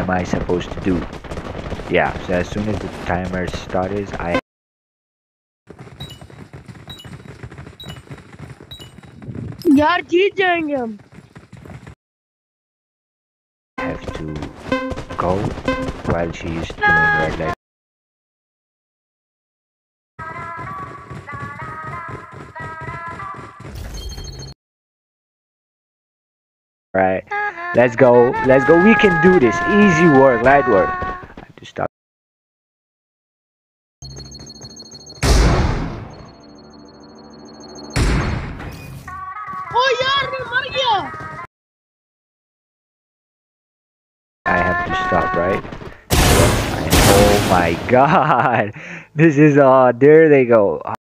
am I supposed to do? Yeah, so as soon as the timer starts, I यार जीत जाएंगे हम have to go while she is doing red light. Alright, let's go. Let's go. We can do this. Easy work, light work. I have to stop. ओ यार मैं मर गया I have to stop, right? Oh my god. This is there they go.